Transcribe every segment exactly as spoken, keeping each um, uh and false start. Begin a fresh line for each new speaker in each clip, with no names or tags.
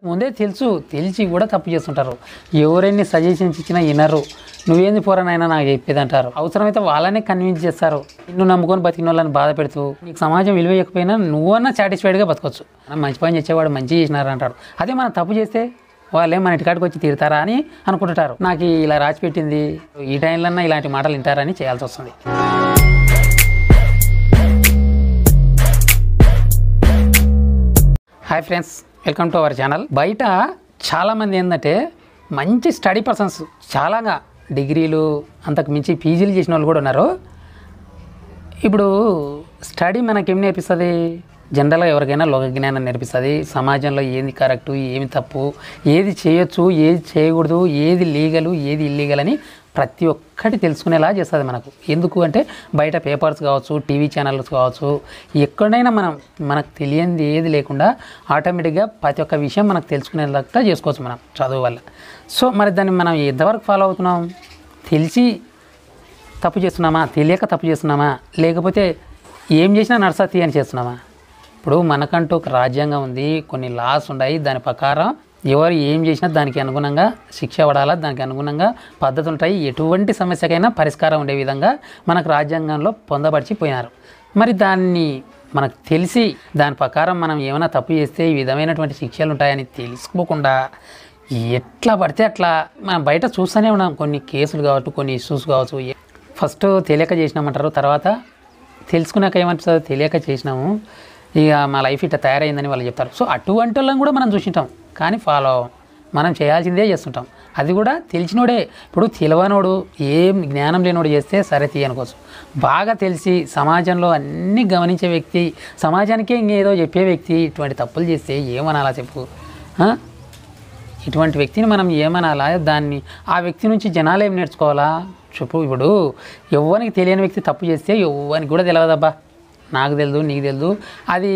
ముందే తెలుసు తెలిసి కూడా తప్పు చేస్తుంటారు. ఎవరైనా సజెషన్స్ ఇచ్చినా వినరు. నువ్వేంది పోరానైనా నాకు చెప్పేది అంటారు. అవసరమైతే వాళ్ళనే కన్విన్స్ చేస్తారు. నిన్ను నమ్ముకొని బతికిన వాళ్ళని బాధ పెడుతూ నీకు సమాజం విలువ ఇవ్వకపోయినా నువ్వన్నా సాటిస్ఫైడ్గా బతకొచ్చు. మనం మంచి పని చేసేవాడు మంచి చేసినారు అంటారు. అదే మనం తప్పు చేస్తే వాళ్ళే మన ఇంటికాడికి వచ్చి తిడతారా అని అనుకుంటుంటారు. నాకు ఇలా రాసి పెట్టింది ఈ టైంలో ఇలాంటి మాటలు వింటారని చేయాల్సి వస్తుంది. Hi friends, welcome to our channel. బయట చాలామంది ఏంటంటే మంచి స్టడీ పర్సన్స్, చాలాగా డిగ్రీలు అంతకు మించి పీజీలు చేసిన వాళ్ళు కూడా ఉన్నారు. ఇప్పుడు స్టడీ మనకేం నేర్పిస్తుంది? జనరల్గా ఎవరికైనా లోక జ్ఞానం నేర్పిస్తుంది. సమాజంలో ఏది కరెక్టు, ఏమి తప్పు, ఏది చేయొచ్చు, ఏది చేయకూడదు, ఏది లీగలు, ఏది ఇల్లీగల్ అని ప్రతి ఒక్కటి తెలుసుకునేలా చేస్తుంది మనకు. ఎందుకు అంటే బయట పేపర్స్ కావచ్చు, టీవీ ఛానల్స్ కావచ్చు, ఎక్కడైనా మనం మనకు తెలియంది ఏది లేకుండా ఆటోమేటిక్గా ప్రతి ఒక్క విషయం మనకు తెలుసుకునేలాగా చేసుకోవచ్చు మనం చదువు వల్ల. సో మరి దాన్ని మనం ఎంతవరకు ఫాలో అవుతున్నాం? తెలిసి తప్పు చేస్తున్నామా, తెలియక తప్పు చేస్తున్నామా, లేకపోతే ఏం చేసినా నడుసతి అని చేస్తున్నామా? ఇప్పుడు మనకంటూ ఒక రాజ్యాంగం ఉంది, కొన్ని లాస్ ఉన్నాయి. దాని ప్రకారం ఎవరు ఏం చేసినా దానికి అనుగుణంగా శిక్ష పడాలా, దానికి అనుగుణంగా పద్ధతులు ఉంటాయి. ఎటువంటి సమస్యకైనా పరిష్కారం ఉండే విధంగా మనకు రాజ్యాంగంలో పొందపరిచిపోయినారు. మరి దాన్ని మనకు తెలిసి దాని ప్రకారం మనం ఏమైనా తప్పు చేస్తే ఈ విధమైనటువంటి శిక్షలు ఉంటాయని తెలుసుకోకుండా ఎట్లా పడితే అట్లా మనం బయట చూస్తూనే ఉన్నాం. కొన్ని కేసులు కావచ్చు, కొన్ని ఇష్యూస్ కావచ్చు. ఫస్ట్ తెలియక చేసినామంటారు, తర్వాత తెలుసుకున్నాక ఏమంటారు? తెలియక చేసినాము, ఇక మా లైఫ్ ఇట్లా తయారైందని వాళ్ళు చెప్తారు. సో అటువంటి వాళ్ళని కూడా మనం చూసింటాం, కానీ ఫాలో మనం చేయాల్సిందే చేస్తుంటాం. అది కూడా తెలిసినోడే. ఇప్పుడు తెలియనోడు, ఏం జ్ఞానం లేనోడు చేస్తే సరే తీయనుకోవచ్చు. బాగా తెలిసి సమాజంలో అన్నీ గమనించే వ్యక్తి, సమాజానికే ఇంకేదో చెప్పే వ్యక్తి ఇటువంటి తప్పులు చేస్తే ఏమనాలా చెప్పు? ఇటువంటి వ్యక్తిని మనం ఏమనాలా? దాన్ని ఆ వ్యక్తి నుంచి జనాలు ఏం నేర్చుకోవాలా చెప్పు? ఇప్పుడు ఎవ్వరికి తెలియని వ్యక్తి తప్పు చేస్తే ఎవ్వరికి కూడా తెలియదబ్బా, నాకు తెలియదు, నీకు తెలియదు, అది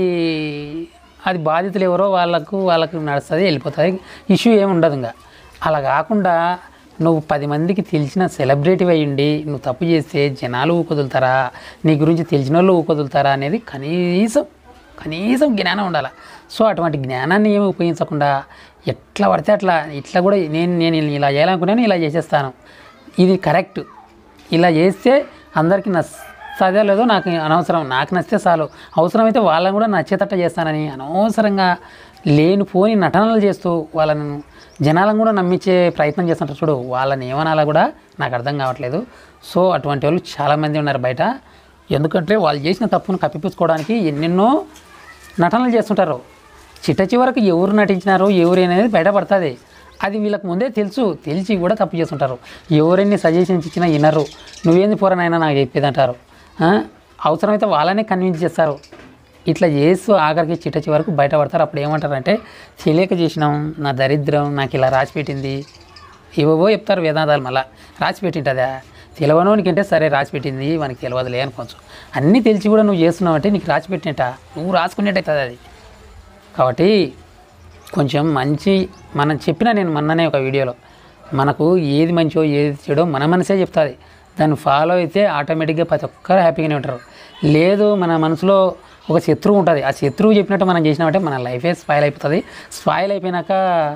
అది బాధితులు ఎవరో వాళ్ళకు వాళ్ళకు నడుస్తుంది, వెళ్ళిపోతుంది, ఇష్యూ ఏమి ఉండదు. ఇంకా అలా కాకుండా నువ్వు పది మందికి తెలిసిన సెలబ్రిటీ అయ్యిండి నువ్వు తప్పు చేస్తే జనాలు ఊకొదులుతారా, నీ గురించి తెలిసిన వాళ్ళు ఊకొదులుతారా అనేది కనీసం కనీసం జ్ఞానం ఉండాలి. సో అటువంటి జ్ఞానాన్ని ఏమి ఉపయోగించకుండా ఎట్లా పడితే అట్లా ఇట్లా కూడా నేను నేను ఇలా చేయాలనుకున్నాను, ఇలా చేసేస్తాను, ఇది కరెక్ట్, ఇలా చేస్తే అందరికీ నచ్చదే లేదో నాకు అనవసరం, నాకు నచ్చితే చాలు, అవసరమైతే వాళ్ళని కూడా నచ్చేటట్టు చేస్తానని అనవసరంగా లేనిపోని నటనలు చేస్తూ వాళ్ళను జనాలను కూడా నమ్మించే ప్రయత్నం చేస్తుంటారు చూడు, వాళ్ళని ఏమనాలా కూడా నాకు అర్థం కావట్లేదు. సో అటువంటి వాళ్ళు చాలామంది ఉన్నారు బయట. ఎందుకంటే వాళ్ళు చేసిన తప్పును కప్పిపుచ్చుకోవడానికి ఎన్నెన్నో నటనలు చేస్తుంటారు. చిట్ట చివరకు ఎవరు నటించినారో ఎవరు అనేది బయటపడుతుంది. అది వీళ్ళకి ముందే తెలుసు, తెలిసి కూడా తప్పు చేస్తుంటారు. ఎవరైనా సజెషన్స్ ఇచ్చినా వినరు. నువ్వేంది పోరానైనా నాకు చెప్పేది అంటారు. అవసరమైతే వాళ్ళనే కన్విన్స్ చేస్తారు. ఇట్లా చేస్తూ ఆఖరికి చిట్ట చివరకు బయటపడతారు. అప్పుడు ఏమంటారంటే తెలియక చేసినాం, నా దరిద్రం నాకు ఇలా రాసి పెట్టింది, ఏవో చెప్తారు వేదాంతాలు. మళ్ళీ రాసి పెట్టింటుందా? తెలియనోనికంటే సరే రాసి పెట్టింది మనకి తెలియదులే అనుకోవచ్చు. అన్నీ తెలిసి కూడా నువ్వు చేస్తున్నావు అంటే నీకు రాసి పెట్టినట్ట, నువ్వు రాసుకునేటవుతుంది అది. కాబట్టి కొంచెం మంచి మనం చెప్పిన, నేను మొన్ననే ఒక వీడియోలో మనకు ఏది మంచో ఏది చెడో మన మనసే చెప్తుంది. దాన్ని ఫాలో అయితే ఆటోమేటిక్గా ప్రతి ఒక్కరు హ్యాపీగానే ఉంటారు. లేదు మన మనసులో ఒక శత్రువు ఉంటుంది, ఆ శత్రువు చెప్పినట్టు మనం చేసినామంటే మన లైఫే స్పాయిల్ అయిపోతుంది. స్పాయిల్ అయిపోయినాక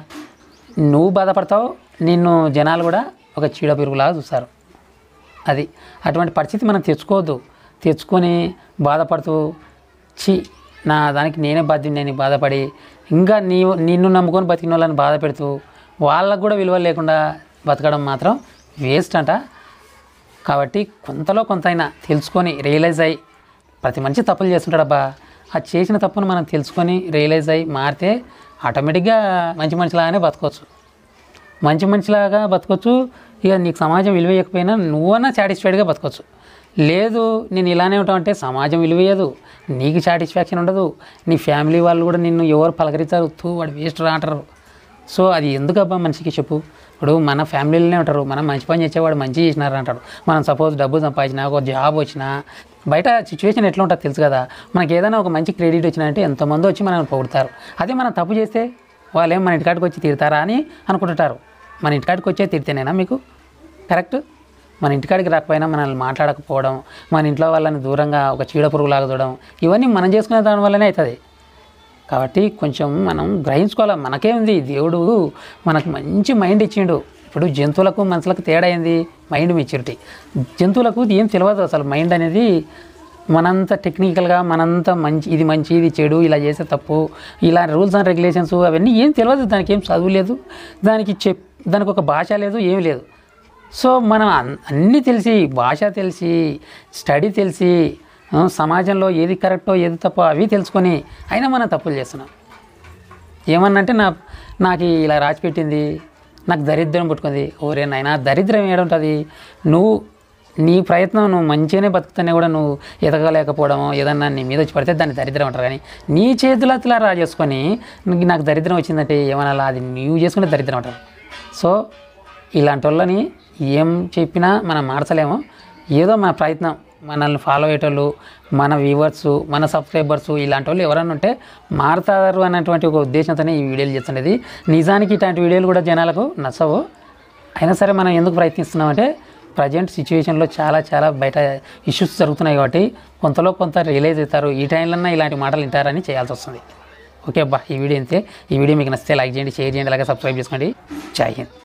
నువ్వు బాధపడతావు, నిన్ను జనాలు కూడా ఒక చీడ పిరుగులాగా చూస్తారు. అది అటువంటి పరిస్థితి మనం తెచ్చుకోవద్దు. తెచ్చుకొని బాధపడుతూ చి నా దానికి నేనే బాధ్యుని నేను బాధపడి ఇంకా నీ నిన్ను నమ్ముకొని బతికిన వాళ్ళని బాధ పెడుతూ వాళ్ళకు కూడా విలువ లేకుండా బతకడం మాత్రం వేస్ట్ అంట. కాబట్టి కొంతలో కొంత అయినా తెలుసుకొని రియలైజ్ అయ్యి, ప్రతి మనిషి తప్పులు చేస్తుంటాడబ్బా, ఆ చేసిన తప్పును మనం తెలుసుకొని రియలైజ్ అయ్యి మారితే ఆటోమేటిక్గా మంచి మనిషిలాగానే బతకవచ్చు. మంచి మనిషిలాగా బతకొచ్చు. ఇక నీకు సమాజం విలువ ఇవ్వకపోయినా నువ్వన్నా సాటిస్ఫైడ్గా బతకొచ్చు. లేదు నేను ఇలానే ఉంటామంటే సమాజం విలువేయదు, నీకు సాటిస్ఫాక్షన్ ఉండదు, నీ ఫ్యామిలీ వాళ్ళు కూడా నిన్ను ఎవరు పలకరించారు, తూ వాడు వేస్ట్ రా అంటారు. సో అది ఎందుకబ్బా మనిషికి చెప్పు? ఇప్పుడు మన ఫ్యామిలీలోనే ఉంటారు, మనం మంచి పని చేసేవాడు మంచి చేసినారు అంటారు. మనం సపోజ్ డబ్బు సంపాదించినా, ఒక జాబ్ వచ్చినా, బయట సిచ్యువేషన్ ఎట్లా ఉంటుందో తెలుసు కదా. మనకి ఏదైనా ఒక మంచి క్రెడిట్ వచ్చినాయంటే ఎంతమంది వచ్చి మనం పొగుడతారు. అదే మనం తప్పు చేస్తే వాళ్ళు ఏం మన ఇంటికాడికి వచ్చి తిడతారా అని అనుకుంటుంటారు. మన ఇంటికాడికి వచ్చే తిడితేనేనా మీకు కరెక్ట్? మన ఇంటికాడికి రాకపోయినా మనల్ని మాట్లాడకపోవడం, మన ఇంట్లో వాళ్ళని దూరంగా ఒక చీడ పురుగులాగా చూడడం, ఇవన్నీ మనం చేసుకునే దాని వల్లనే అవుతుంది. కాబట్టి కొంచెం మనం గ్రహించుకోవాలి. మనకే ఉంది, దేవుడు మనకు మంచి మైండ్ ఇచ్చిండు. ఇప్పుడు జంతువులకు మనుషులకు తేడా ఏంది? Mind maturity. జంతువులకు ఏం తెలియదు అసలు మైండ్ అనేది. మనంత టెక్నికల్గా మనంత మంచి ఇది మంచి ఇది చెడు, ఇలా చేస్తే తప్పు, ఇలా రూల్స్ అండ్ రెగ్యులేషన్స్ అవన్నీ ఏం తెలియదు. దానికి ఏం చదువు లేదు, దానికి చెప్ దానికి ఒక భాష లేదు, ఏమి లేదు. సో మనం అన్నీ తెలిసి, భాష తెలిసి, స్టడీ తెలిసి, సమాజంలో ఏది కరెక్టో ఏది తప్పో అవి తెలుసుకొని అయినా మనం తప్పులు చేస్తున్నాం. ఏమన్నంటే నా నాకు ఇలా రాసి పెట్టింది, నాకు దరిద్రం పుట్టుకుంది. ఓరే నాయనా, దరిద్రం ఏడుంటుంది? నువ్వు నీ ప్రయత్నం నువ్వు మంచిగానే బతుకుతానే కూడా నువ్వు ఎదగలేకపోవడమో ఏదన్నా నీ మీద వచ్చి పడితే దాన్ని దరిద్రం అంటారు. కానీ నీ చేతులలా రా చేసుకొని నాకు దరిద్రం వచ్చిందంటే ఏమన్నా అది నువ్వు చేసుకుంటే దరిద్రం అంటారు. సో ఇలాంటి వాళ్ళని ఏం చెప్పినా మనం మార్చలేము. ఏదో మన ప్రయత్నం, మనల్ని ఫాలో అయ్యేటోళ్ళు, మన వ్యూవర్స్, మన సబ్స్క్రైబర్స్ ఇలాంటి వాళ్ళు ఎవరన్నా ఉంటే మారుతారు అన్నటువంటి ఒక ఉద్దేశంతోనే ఈ వీడియోలు చేస్తున్నది. నిజానికి ఇట్లాంటి వీడియోలు కూడా జనాలకు నచ్చవు. అయినా సరే మనం ఎందుకు ప్రయత్నిస్తున్నామంటే ప్రజెంట్ సిచ్యువేషన్లో చాలా చాలా బయట ఇష్యూస్ జరుగుతున్నాయి కాబట్టి కొంతలో కొంత రియలైజ్ అవుతారు, ఈ టైంలో ఇలాంటి మాటలు వింటారని చేయాల్సి వస్తుంది. ఓకే అబ్బా, ఈ వీడియో అంతే. ఈ వీడియో మీకు నచ్చితే లైక్ చేయండి, షేర్ చేయండి, అలాగే సబ్స్క్రైబ్ చేసుకోండి. జై హింద్.